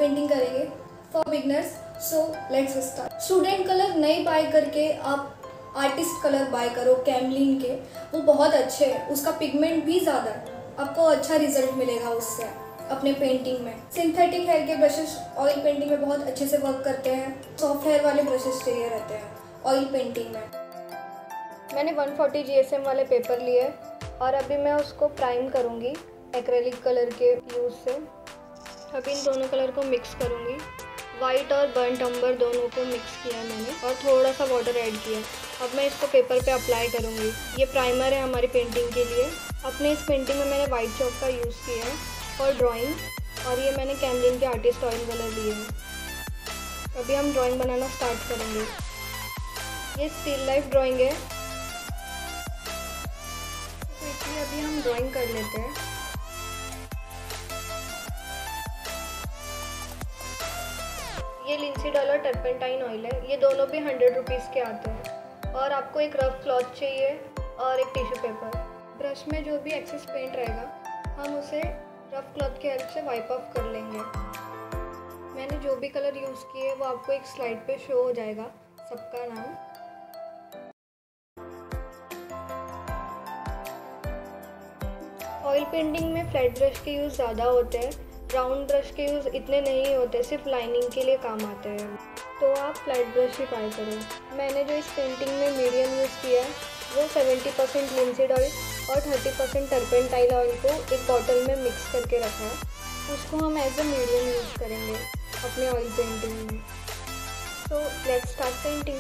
Painting करेंगे for beginners. So let's start. Student colour नहीं buy करके आप आर्टिस्ट कलर बाय करो कैमलिन के, वो बहुत अच्छे हैं, उसका पिगमेंट भी ज़्यादा है, आपको अच्छा रिजल्ट मिलेगा उससे अपने पेंटिंग में। सिंथेटिक हेयर के ब्रशेस ऑयल पेंटिंग में बहुत अच्छे से वर्क करते हैं। सॉफ्ट हेयर वाले ब्रशेस चाहिए रहते हैं ऑयल पेंटिंग में। मैंने 140 GSM वाले पेपर लिए और अभी मैं उसको प्राइम करूँगी एक्रेलिक कलर के यूज़ से। अभी इन दोनों कलर को मिक्स करूँगी। वाइट और बर्न्ट अम्बर दोनों को मिक्स किया है मैंने और थोड़ा सा वाटर ऐड किया। अब मैं इसको पेपर पे अप्लाई करूँगी। ये प्राइमर है हमारी पेंटिंग के लिए। अपने इस पेंटिंग में मैंने वाइट चॉक का यूज़ किया है और ड्राइंग, और ये मैंने कैमलिन के आर्टिस्ट ऑयल कलर लिए हैं। अभी हम ड्राइंग बनाना स्टार्ट करेंगे। ये स्टिल लाइफ ड्राइंग है, तो इसलिए अभी हम ड्राइंग कर लेते हैं। ये लिंसीड ऑयल और टर्पेंटाइन ऑयल है, ये दोनों भी 100 रुपीज़ के आते हैं। और आपको एक रफ क्लॉथ चाहिए और एक टिश्यू पेपर। ब्रश में जो भी एक्सेस पेंट रहेगा हम उसे रफ क्लॉथ की हेल्प से वाइप ऑफ कर लेंगे। मैंने जो भी कलर यूज़ किए वो आपको एक स्लाइड पे शो हो जाएगा सबका नाम। ऑयल पेंटिंग में फ्लैट ब्रश के यूज़ ज़्यादा होते हैं, राउंड ब्रश के यूज़ इतने नहीं होते, सिर्फ लाइनिंग के लिए काम आते हैं, तो आप फ्लैट ब्रश ही बाय करो। मैंने जो इस पेंटिंग में मीडियम यूज़ किया है वो 70% लिंसीड ऑयल और 30% टर्पेंटाइन ऑयल को एक बॉटल में मिक्स करके रखा है। उसको हम एज ए मीडियम यूज़ करेंगे अपने ऑयल पेंटिंग में। तो लेट्स स्टार्ट पेंटिंग।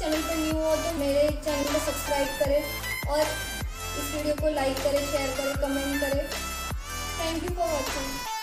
चैनल पर न्यू हो तो मेरे चैनल को सब्सक्राइब करें और इस वीडियो को लाइक करें, शेयर करें, कमेंट करें। Thank you for watching.